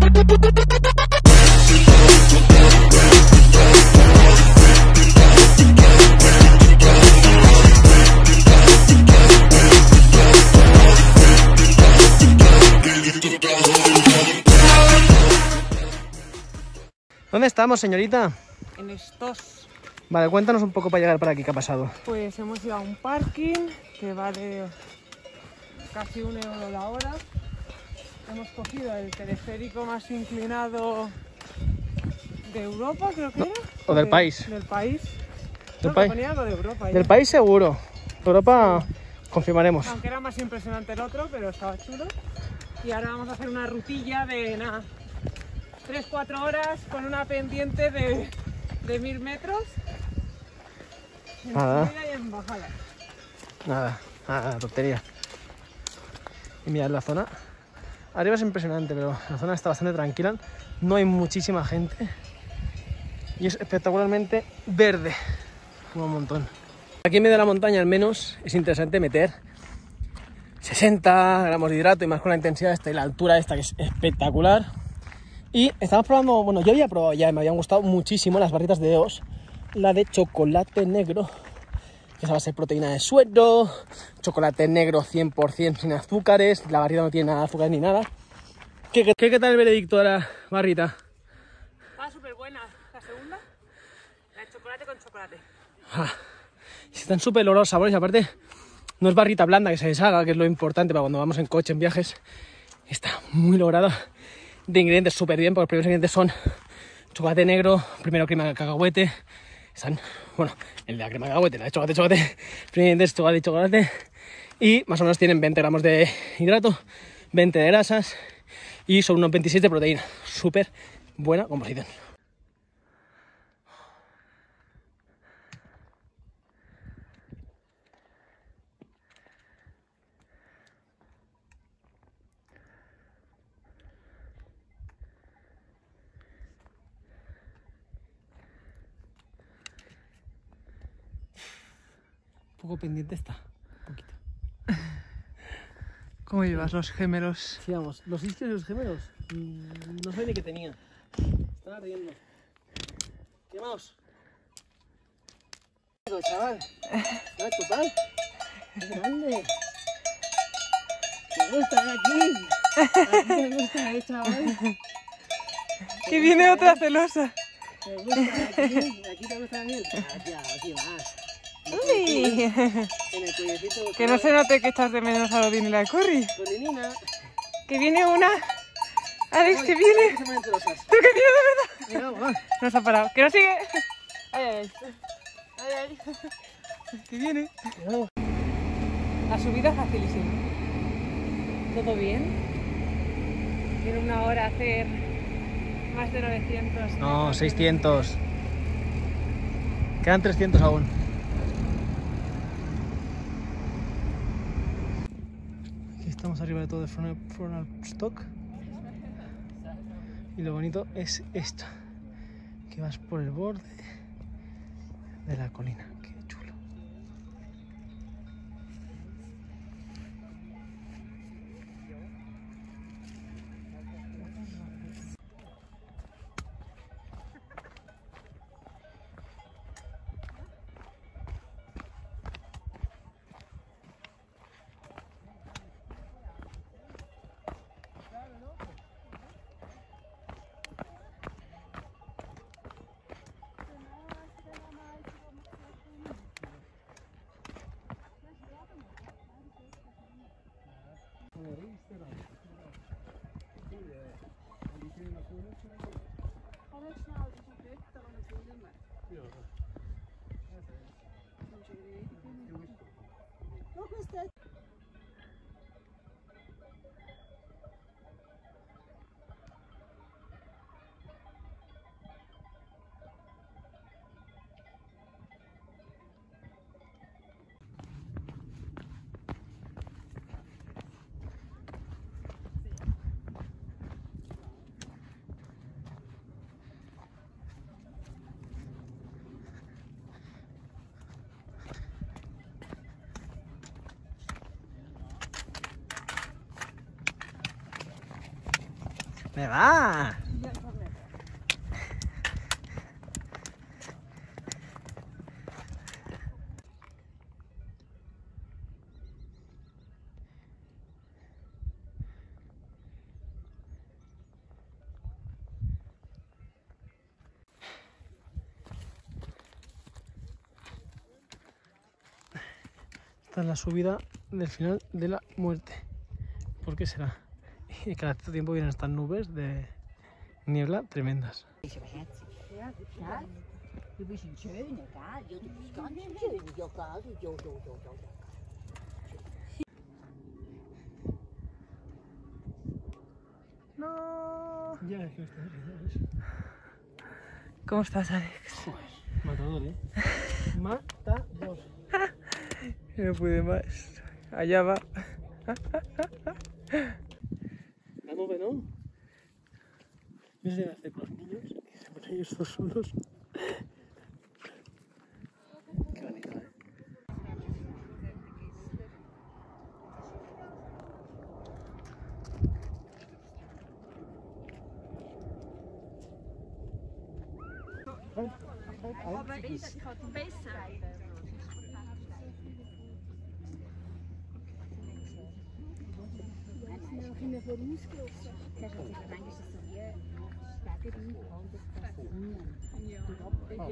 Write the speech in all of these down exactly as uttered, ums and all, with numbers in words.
¿Dónde estamos, señorita? En estos. Vale, cuéntanos un poco para llegar para aquí, ¿qué ha pasado? Pues hemos ido a un parking que vale casi un euro la hora. Hemos cogido el teleférico más inclinado de Europa, creo que no, era. O del de, país. Del país. Del, No, país. ponía algo de Europa. Del ya. país seguro. Europa confirmaremos. Aunque era más impresionante el otro, pero estaba chulo. Y ahora vamos a hacer una rutilla de nada, tres cuatro horas con una pendiente de, de mil metros. En Nada. subida y en bajada. Nada, nada, tontería. Y mirad la zona. Arriba es impresionante, pero la zona está bastante tranquila. No hay muchísima gente. Y es espectacularmente verde. Un montón. Aquí en medio de la montaña al menos es interesante meter sesenta gramos de hidrato y más con la intensidad esta y la altura esta que es espectacular. Y estamos probando, bueno, yo había probado ya, me habían gustado muchísimo las barritas de E O S. La de chocolate negro, que esa va a ser proteína de suero, chocolate negro cien por cien sin azúcares, la barrita no tiene nada de azúcar ni nada. ¿Qué, qué, qué tal el veredicto de la barrita? Está súper buena. La segunda, la de chocolate con chocolate. Ah, están súper logrados sabores, aparte no es barrita blanda que se deshaga, que es lo importante para cuando vamos en coche, en viajes. Está muy lograda de ingredientes súper bien, porque los primeros ingredientes son chocolate negro, primero crema de cacahuete. Están, bueno, el de la crema de cacahuete, la de chocolate, chocolate, primero es chocolate y chocolate. Y más o menos tienen veinte gramos de hidrato, veinte de grasas y son unos veintiséis de proteína. Súper buena composición. Un poco pendiente está, un poquito. ¿Cómo llevas los gemelos? Sí, vamos, los isquios y los gemelos, mmm, no sabía ni que tenía. Están ardiendo. Quemaos. Chaval, no, total. Es grande. Me gusta aquí. Aquí me gusta, eh, chaval. Que viene otra celosa. Me gusta aquí. Aquí te gusta bien. Aquí, aquí más. Uy. En el cuellecito. Que no se note que echas de menos a Odín y la Corri. Colinina. Que viene una. Alex, que viene. Que se ponen celosas. Tú que viene de Venga, verdad. vamos. No se ha parado. Que no sigue. Ay, ay, ay. Ay, ay. Que viene. Vamos. La subida es facilísima. ¿Todo bien? Tiene una hora hacer más de novecientos. No, seiscientos. Quedan trescientos aún. Aquí estamos arriba de todo de Frontal Stock. Y lo bonito es esto, que vas por el borde de la colina. Qué chulo. ¿Dónde vas? Esta es la subida del final de la muerte. ¿Por qué será? Y cada cierto tiempo vienen estas nubes de niebla tremendas. No. Ya es que estás. ¿Cómo estás, Alex? Joder, matador, ¿eh? Matador. No pude más. Allá va. La nube, ¿no? No sé qué hacer con los niños, que se ponen ellos dos solos. Qué bonito, ¿eh? Aber ich besser. Noch vorausgelaufen. Das ist manchmal so wie Städte reingekommen.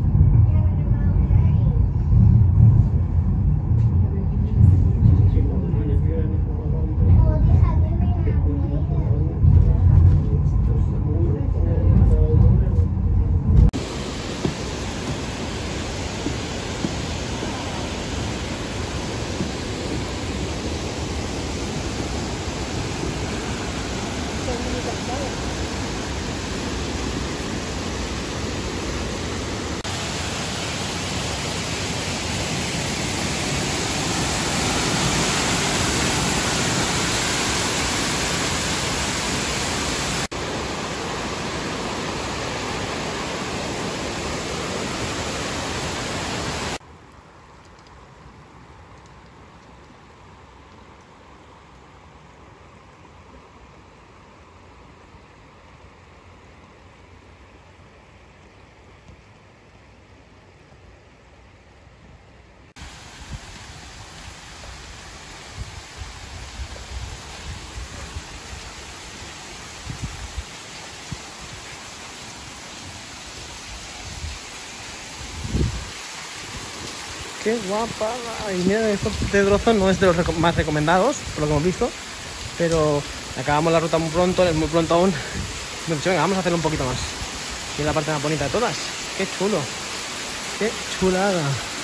Qué guapa. Y mira, este trozo no es de los reco más recomendados, por lo que hemos visto, pero acabamos la ruta muy pronto, es muy pronto aún. Me he dicho, venga, vamos a hacerlo un poquito más. Y es la parte más bonita de todas. Qué chulo. Qué chulada.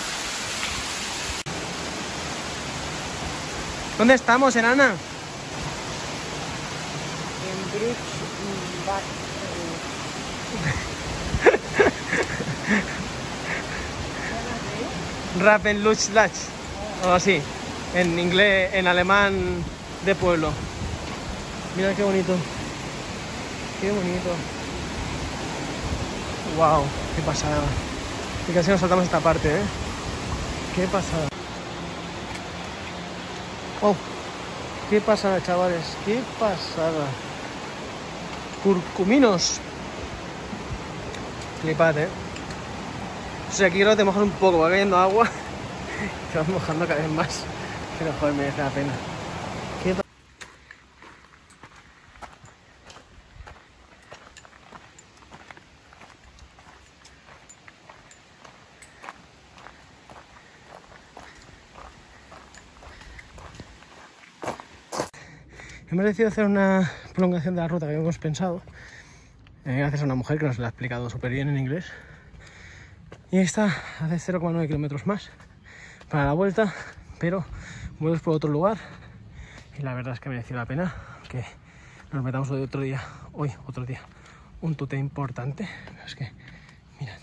¿Dónde estamos, enana? En Bridge Back. Rappenlutschlach, o así, en inglés, en alemán de pueblo. Mira qué bonito. Qué bonito. Wow, qué pasada. Y casi nos saltamos esta parte, ¿eh? Qué pasada. Oh, qué pasada, chavales. Qué pasada. Curcuminos. Flipad, ¿eh? O sea, aquí creo que te mojas un poco, va cayendo agua. Te vas mojando cada vez más. Pero joder, merece la pena. ¿Qué? Hemos decidido hacer una prolongación de la ruta que habíamos pensado, eh, gracias a una mujer que nos la ha explicado súper bien en inglés. Y esta hace cero coma nueve kilómetros más para la vuelta, pero vuelves por otro lugar. Y la verdad es que mereció la pena que nos metamos hoy otro día, hoy otro día, un tute importante. Es que, mirad.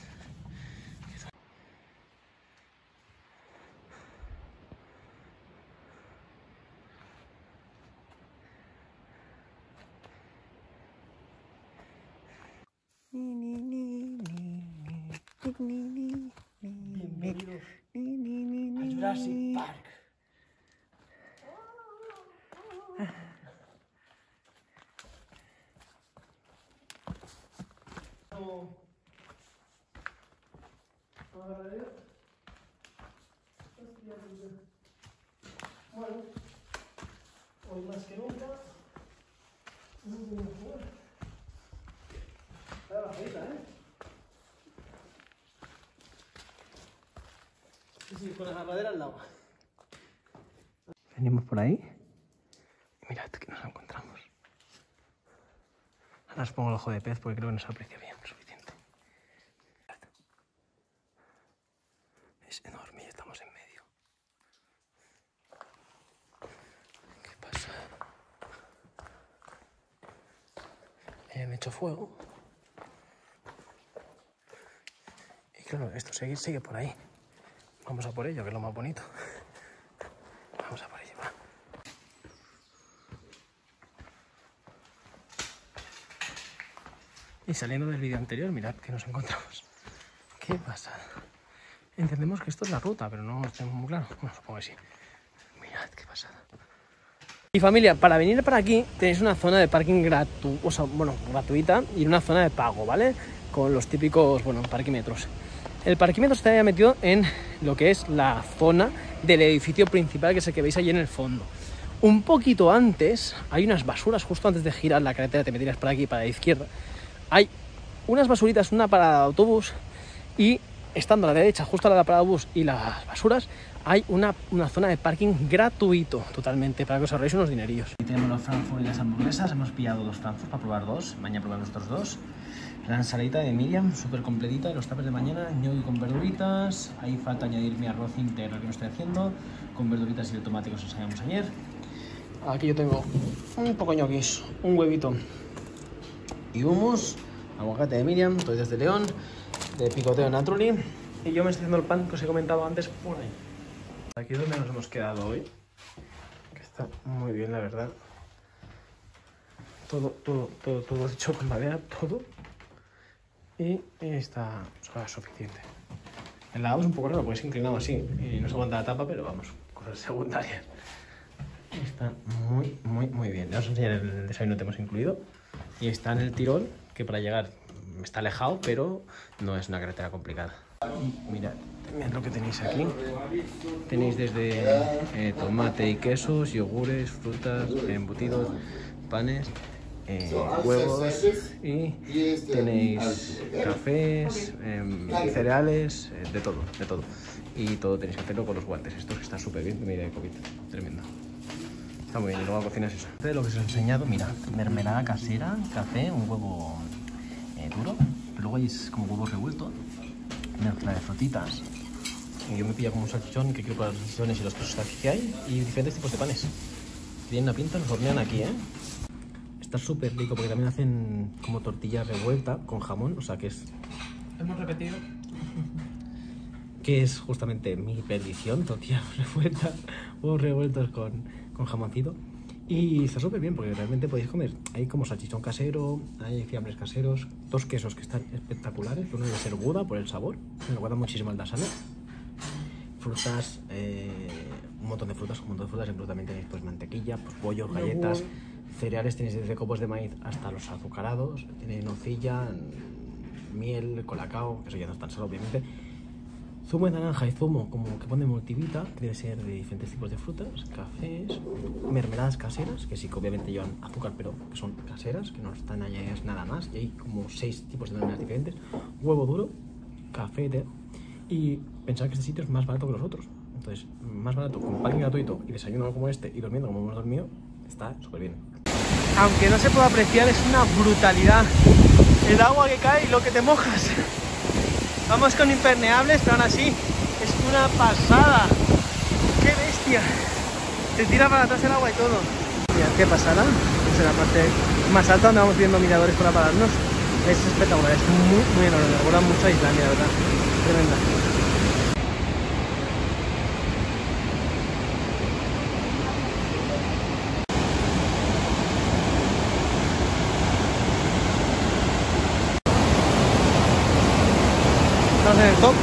Bienvenidos a Jurassic Park. Bueno, hoy más que nunca, no voy a jugar. Está bajita, ¿eh? Sí, sí, con la agarradera al lado. Venimos por ahí y mirad que nos encontramos. Ahora os pongo el ojo de pez porque creo que no se aprecia bien, suficiente. Es enorme y estamos en medio. ¿Qué pasa? Han hecho fuego. Y claro, esto sigue, sigue por ahí. Vamos a por ello, que es lo más bonito. Vamos a por ello, va. Y saliendo del vídeo anterior, mirad que nos encontramos. ¿Qué pasa? Entendemos que esto es la ruta, pero no tenemos muy claro. Bueno, supongo que sí. Mirad qué pasada. Y familia, para venir para aquí tenéis una zona de parking gratu o sea, bueno, gratuita y una zona de pago, ¿vale? Con los típicos, bueno, parquímetros. El parquímetro está metido en lo que es la zona del edificio principal, que es el que veis allí en el fondo. Un poquito antes hay unas basuras, justo antes de girar la carretera, te meterías por aquí, para la izquierda. Hay unas basuritas, una parada de autobús, y estando a la derecha, justo a la parada de autobús y las basuras, hay una, una zona de parking gratuito, totalmente, para que os ahorréis unos dinerillos. Aquí tenemos los Frankfurt y las hamburguesas, hemos pillado dos Frankfurt para probar dos, mañana probamos otros dos. La ensaladita de Miriam, súper completita, los tapes de mañana, ñoqui con verduritas, ahí falta añadir mi arroz íntegro que no estoy haciendo, con verduritas y el tomate que os enseñamos ayer. Aquí yo tengo un poco ñoquis, un huevito y hummus, aguacate de Miriam, toallas de León, de picoteo naturally, y yo me estoy haciendo el pan que os he comentado antes por ahí. Aquí es donde nos hemos quedado hoy, que está muy bien la verdad. Todo, todo, todo, todo hecho con madera, todo. Y está o sea, suficiente. El lavabo es un poco raro porque es inclinado así y no se aguanta la tapa, pero vamos, cosas secundarias. Está muy, muy, muy bien. Ya os enseñaré el desayuno que hemos incluido. Y está en el Tirol, que para llegar está alejado, pero no es una carretera complicada. Mirad, mirad lo que tenéis aquí. Tenéis desde eh, tomate y quesos, yogures, frutas, embutidos, panes, eh, huevos, y tenéis cafés, eh, cereales, eh, de todo, de todo. Y todo tenéis que hacerlo con los guantes. Estos que están súper bien, medida de COVID, tremendo. Está muy bien, y luego la cocina es eso. De lo que os he enseñado, mira, mermelada casera, café, un huevo eh, duro, pero luego hay como huevos revueltos, mezcla de frutitas. Y yo me pilla como un salchichón, que quiero probar los salchichones y los trozos que hay, y diferentes tipos de panes. Tienen una pinta, los hornean aquí, ¿eh? Está súper rico porque también hacen como tortilla revuelta con jamón, o sea que es... Hemos repetido. Que es justamente mi perdición, tortilla revuelta, huevos revueltos con, con jamoncito. Y está súper bien porque realmente podéis comer. Hay como salchichón casero, hay fiambres caseros, dos quesos que están espectaculares. Uno debe ser Gouda por el sabor, me recuerda muchísimo al Dasane. Frutas, eh, un montón de frutas, un montón de frutas. En también tenéis pues mantequilla, pues pollos, galletas, cereales. Tenéis desde copos de maíz hasta los azucarados. Tenéis nocilla, miel, colacao, que eso ya no es tan solo obviamente. Zumo de naranja y zumo como que pone multivita, que debe ser de diferentes tipos de frutas, cafés, mermeladas caseras, que sí que obviamente llevan azúcar, pero que son caseras, que no están añadidas nada más, y hay como seis tipos de mermeladas diferentes, huevo duro, café, té, y pensar que este sitio es más barato que los otros. Entonces, más barato, con parking gratuito y desayuno como este y durmiendo como hemos dormido, está súper bien. Aunque no se puede apreciar, es una brutalidad el agua que cae y lo que te mojas. Vamos con impermeables, pero aún así es una pasada. ¡Qué bestia! Te tira para atrás el agua y todo. Mirad qué pasada. Desde la parte más alta donde vamos viendo miradores para pararnos. Es espectacular, es muy, muy enorme. Me recuerda mucho a Islandia, la verdad. Tremenda. Estamos en el top.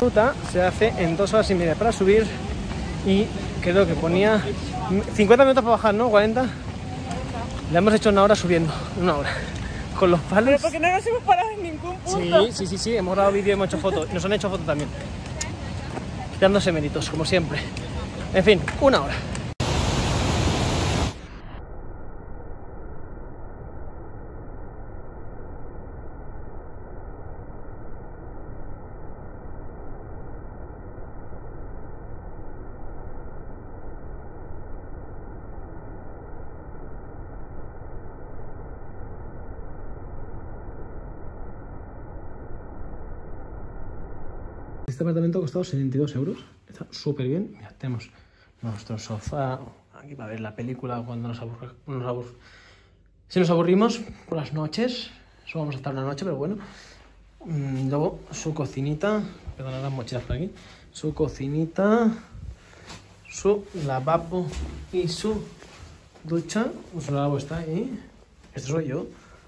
ruta se hace en dos horas y media para subir y creo que ponía cincuenta minutos para bajar, ¿no? cuarenta. La hemos hecho una hora subiendo, una hora. Con los palos. Pero porque no nos hemos parado en ningún punto. Sí, sí, sí, sí, hemos grabado vídeo y hemos hecho fotos. Nos han hecho fotos también. Dándose méritos, como siempre. En fin, una hora. Este apartamento ha costado setenta y dos euros. Está súper bien. Mira, tenemos nuestro sofá aquí para ver la película cuando nos aburrimos. Nos abur... Si nos aburrimos por las noches, eso vamos a estar una noche, pero bueno. Luego su cocinita, perdón, las mochilas por aquí. Su cocinita, su lavabo y su ducha. Su lavabo está ahí. Este soy yo.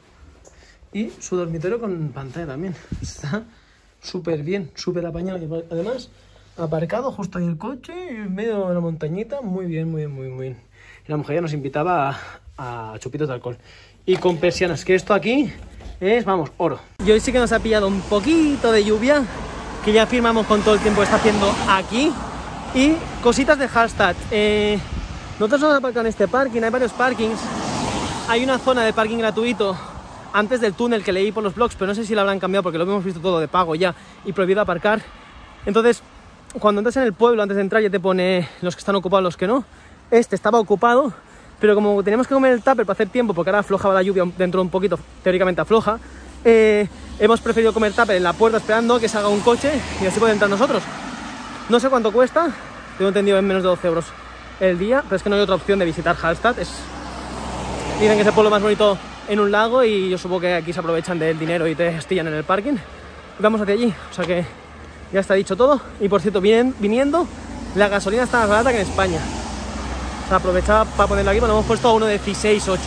Y su dormitorio con pantalla también. Está súper bien, súper apañado. Y además, aparcado justo ahí el coche, en medio de la montañita. Muy bien, muy bien, muy bien. Y la mujer ya nos invitaba a, a chupitos de alcohol. Y con persianas, que esto aquí es, vamos, oro. Y hoy sí que nos ha pillado un poquito de lluvia, que ya firmamos con todo el tiempo que está haciendo aquí. Y cositas de Hallstatt. Eh, nosotros nos aparcamos en este parking, hay varios parkings. Hay una zona de parking gratuito antes del túnel que leí por los blogs, pero no sé si lo habrán cambiado porque lo hemos visto todo de pago ya y prohibido aparcar. Entonces, cuando entras en el pueblo, antes de entrar ya te pone los que están ocupados, los que no. Este estaba ocupado, pero como teníamos que comer el tupper para hacer tiempo, porque ahora aflojaba la lluvia dentro de un poquito, teóricamente afloja, eh, hemos preferido comer tupper en la puerta esperando que salga un coche y así podemos entrar nosotros. No sé cuánto cuesta, tengo entendido en menos de doce euros el día, pero es que no hay otra opción de visitar Hallstatt. Es... Dicen que es el pueblo más bonito en un lago y yo supongo que aquí se aprovechan del dinero y te estillan en el parking. Y vamos hacia allí, o sea que ya está dicho todo. Y por cierto, vienen, viniendo, la gasolina está más barata que en España. O sea, aprovechaba para ponerlo aquí, pero hemos puesto a uno de dieciséis ocho.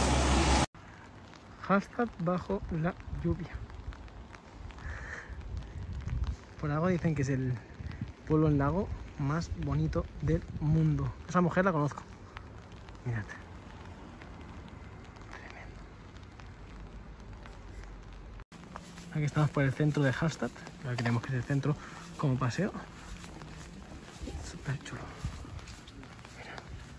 Hallstatt bajo la lluvia. Por algo dicen que es el pueblo en lago más bonito del mundo. Esa mujer la conozco. Mirad. Aquí estamos por el centro de Hallstatt. Ahora queremos que es el centro como paseo. Súper chulo. Mira.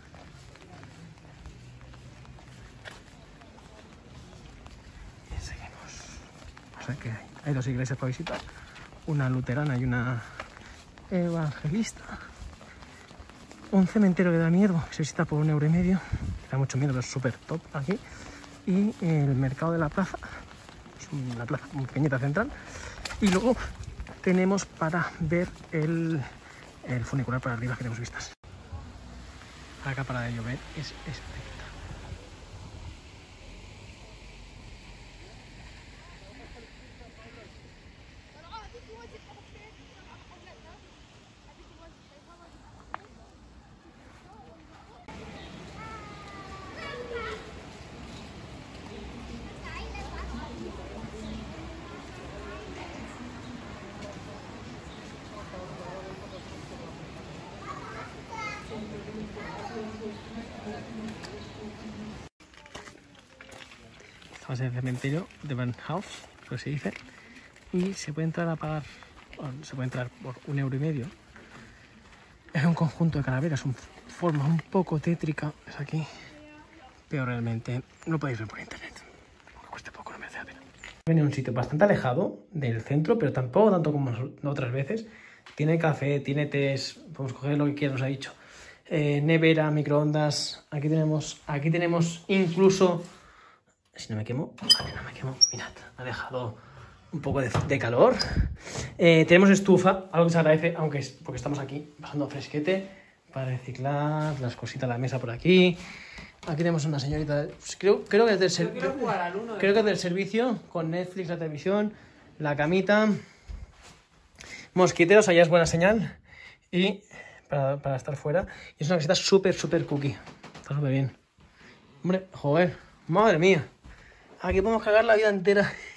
Y seguimos. O sea que hay, hay dos iglesias para visitar. Una luterana y una evangelista. Un cementerio que da miedo. Se visita por un euro y medio. Da mucho miedo, pero es súper top aquí. Y el mercado de la plaza. Una plaza muy pequeñita central. Y luego tenemos para ver el, el funicular para arriba, que tenemos vistas. Acá para de llover es espectacular. Estamos en el cementerio de Bernhaus, lo que se dice, y se puede entrar a pagar, bueno, se puede entrar por un euro y medio. Es un conjunto de calaveras, una forma un poco tétrica, es aquí, pero realmente lo podéis ver por internet, aunque cueste poco, no merece la pena. Viene a un sitio bastante alejado del centro, pero tampoco tanto como otras veces. Tiene café, tiene tés, podemos coger lo que quiera, nos ha dicho. Eh, nevera, microondas, aquí tenemos, aquí tenemos incluso... Si no me quemo, vale, no me quemo, mirad, me ha dejado un poco de, de calor. Eh, tenemos estufa, algo que se agradece, aunque es porque estamos aquí pasando fresquete, para reciclar las cositas de la mesa por aquí. Aquí tenemos una señorita, creo, creo, que, es del ser, creo, creo que es del servicio, con Netflix, la televisión, la camita, mosquiteros, allá es buena señal, y para, para estar fuera. Y es una casita súper, súper cookie, está súper bien. Hombre, joder, madre mía. Aquí podemos cagar la vida entera